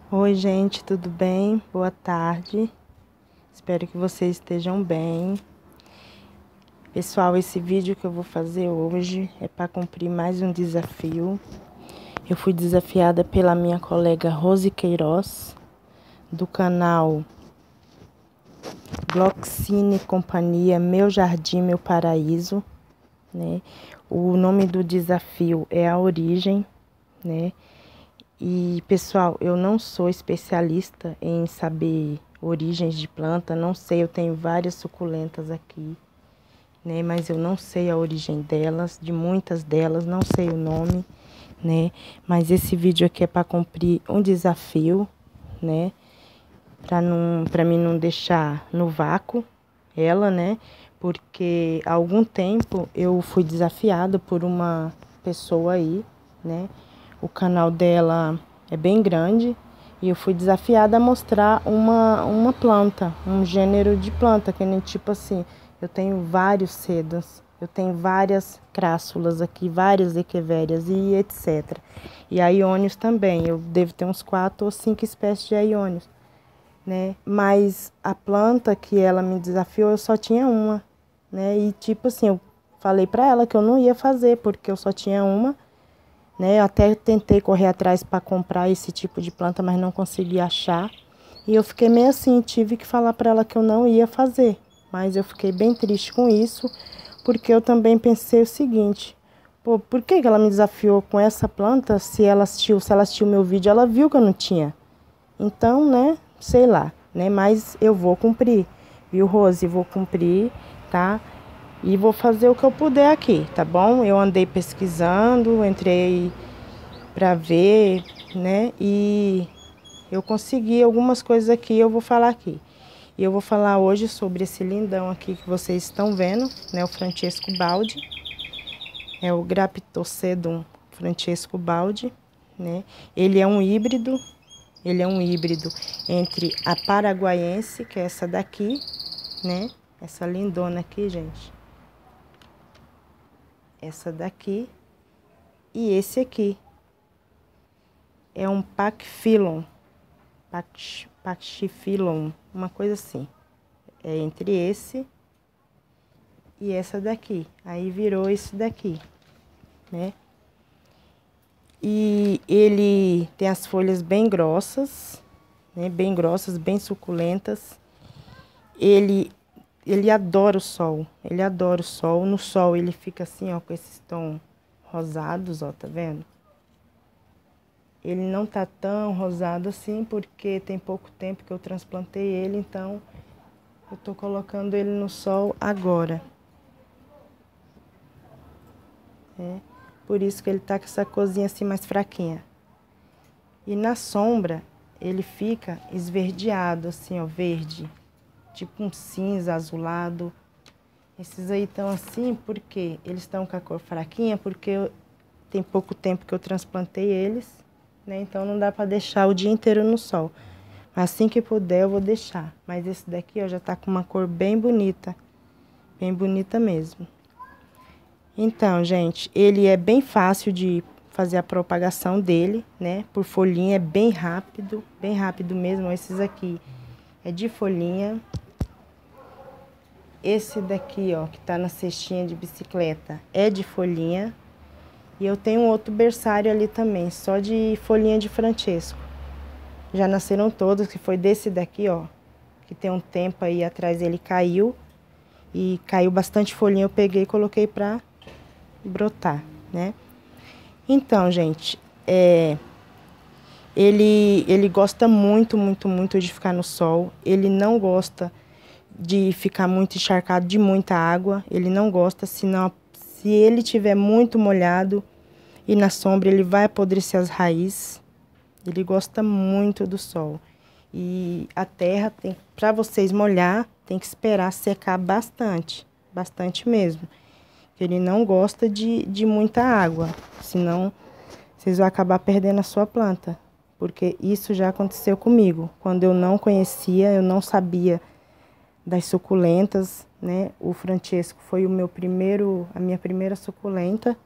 Oi, gente, tudo bem? Boa tarde. Espero que vocês estejam bem. Pessoal, esse vídeo que eu vou fazer hoje é para cumprir mais um desafio. Eu fui desafiada pela minha colega Rose Queiroz, do canal Gloxine Companhia Meu Jardim, Meu Paraíso, né? O nome do desafio é A Origem, né? E, pessoal, eu não sou especialista em saber origens de planta, não sei, eu tenho várias suculentas aqui, né? Mas eu não sei a origem delas, de muitas delas, não sei o nome, né? Mas esse vídeo aqui é para cumprir um desafio, né? Para mim não deixar no vácuo ela, né? Porque há algum tempo eu fui desafiada por uma pessoa aí, né? O canal dela é bem grande e eu fui desafiada a mostrar uma planta, um gênero de planta, que nem tipo assim, eu tenho vários sedas, eu tenho várias crássulas aqui, várias equivérias e etc. E aionídeos também, eu devo ter uns 4 ou 5 espécies de aionídeos, né? Mas a planta que ela me desafiou, eu só tinha uma, né? E tipo assim, eu falei pra ela que eu não ia fazer, porque eu só tinha uma, né? Eu até tentei correr atrás para comprar esse tipo de planta, mas não consegui achar. E eu fiquei meio assim, tive que falar para ela que eu não ia fazer. Mas eu fiquei bem triste com isso, porque eu também pensei o seguinte: pô, por que ela me desafiou com essa planta? Se ela assistiu meu vídeo, ela viu que eu não tinha. Então, né, sei lá, né? Mas eu vou cumprir, viu, Rose? Vou cumprir, tá? E vou fazer o que eu puder aqui, tá bom? Eu andei pesquisando, entrei para ver, né? E eu consegui algumas coisas aqui, eu vou falar aqui. E eu vou falar hoje sobre esse lindão aqui que vocês estão vendo, né? O Francesco Baldi. É o Graptocedum Francesco Baldi, né? Ele é um híbrido entre a paraguaiense, que é essa daqui, né? Essa lindona aqui, gente. Essa daqui e esse aqui. É um Pachyphyllum, uma coisa assim. É entre esse e essa daqui. Aí virou esse daqui, né? E ele tem as folhas bem grossas, né? Bem grossas, bem suculentas. Ele adora o sol. Ele adora o sol. No sol ele fica assim, ó, com esses tons rosados, ó, tá vendo? Ele não tá tão rosado assim, porque tem pouco tempo que eu transplantei ele, então eu tô colocando ele no sol agora. Por isso que ele tá com essa corzinha assim mais fraquinha. E na sombra ele fica esverdeado, assim, ó, verde. Tipo um cinza azulado. Esses aí estão assim porque eles estão com a cor fraquinha, porque tem pouco tempo que eu transplantei eles, né? Então não dá para deixar o dia inteiro no sol. Assim que puder eu vou deixar. Mas esse daqui, ó, já tá com uma cor bem bonita mesmo. Então, gente, ele é bem fácil de fazer a propagação dele, né? Por folhinha, é bem rápido mesmo. Esses aqui é de folhinha. Esse daqui, ó, que tá na cestinha de bicicleta, é de folhinha. E eu tenho um outro berçário ali também, só de folhinha de Francesco. Já nasceram todos, que foi desse daqui, ó, que tem um tempo aí atrás ele caiu. E caiu bastante folhinha, eu peguei e coloquei pra brotar, né? Então, gente, ele gosta muito de ficar no sol. Ele não gosta de ficar muito encharcado de muita água. Ele não gosta, senão, se ele tiver muito molhado e na sombra, ele vai apodrecer as raízes. Ele gosta muito do sol. E a terra, para vocês molhar, tem que esperar secar bastante mesmo. Ele não gosta de muita água, senão vocês vão acabar perdendo a sua planta. Porque isso já aconteceu comigo. Quando eu não conhecia, eu não sabia das suculentas, né? O Francesco foi a minha primeira suculenta.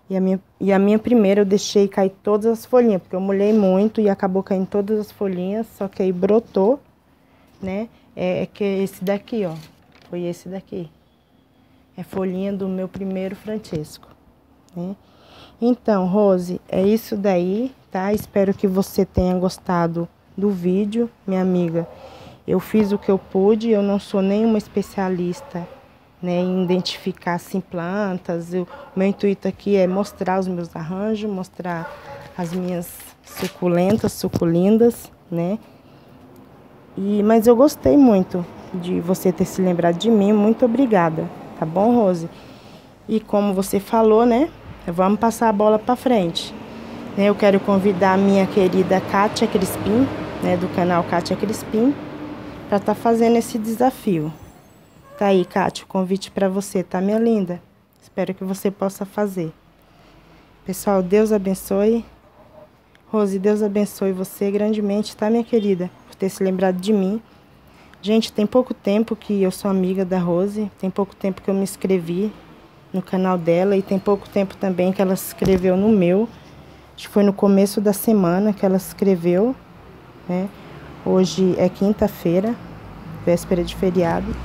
E a minha primeira eu deixei cair todas as folhinhas, porque eu molhei muito e acabou caindo todas as folhinhas, só que aí brotou, né? É que esse daqui, ó, foi esse daqui. É folhinha do meu primeiro Francesco, né? Então, Rose, é isso daí, tá? Espero que você tenha gostado do vídeo, minha amiga. Eu fiz o que eu pude, eu não sou nenhuma especialista, né, em identificar assim plantas. O meu intuito aqui é mostrar os meus arranjos, mostrar as minhas suculentas, suculindas, né? Mas eu gostei muito de você ter se lembrado de mim, muito obrigada, tá bom, Rose? E como você falou, né, vamos passar a bola para frente. Eu quero convidar a minha querida Kátia Crispim, né, do canal Kátia Crispim, para estar fazendo esse desafio. Tá aí, Kátia, o convite para você, tá, minha linda? Espero que você possa fazer. Pessoal, Deus abençoe. Rose, Deus abençoe você grandemente, tá, minha querida? Por ter se lembrado de mim. Gente, tem pouco tempo que eu sou amiga da Rose. Tem pouco tempo que eu me inscrevi no canal dela. E tem pouco tempo também que ela se inscreveu no meu. Acho que foi no começo da semana que ela se inscreveu, né? Hoje é quinta-feira, véspera de feriado.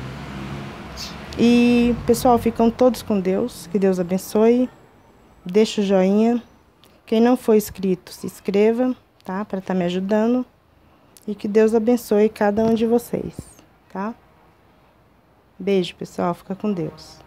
E, pessoal, ficam todos com Deus. Que Deus abençoe. Deixa o joinha. Quem não for inscrito, se inscreva, tá? Para estar me ajudando. E que Deus abençoe cada um de vocês, tá? Beijo, pessoal. Fica com Deus.